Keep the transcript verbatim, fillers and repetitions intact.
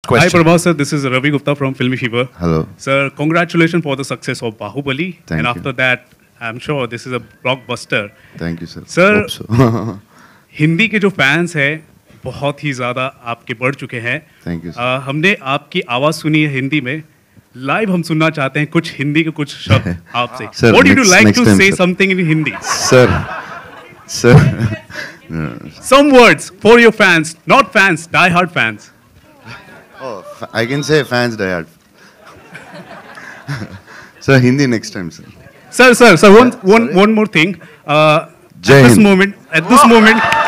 Hi Prabha sir, this is Ravi Gupta from Filmy Fever. Hello. Sir, congratulations for the success of Bahubali. Thank and you. after that, I'm sure this is a blockbuster. Thank you, sir. Sir, Hope so. Hindi के जो fans हैं बहुत ही ज़्यादा आपके बढ़ चुके हैं. Thank you, sir. uh, हमने आपकी आवाज़ सुनी है हिंदी में. लाइव हम सुनना चाहते हैं कुछ हिंदी के कुछ शब्द आपसे. Sir, What would you next- like next to time, say sir. something in Hindi? Sir. Sir. No. Some words for your fans, not fans, die-hard fans. Oh, fa- I can say fans die hard. Sir, Hindi next time, sir. Sir, sir, sir, one, one, Sorry? one more thing. Uh, Jai at this Hind. moment, at this moment,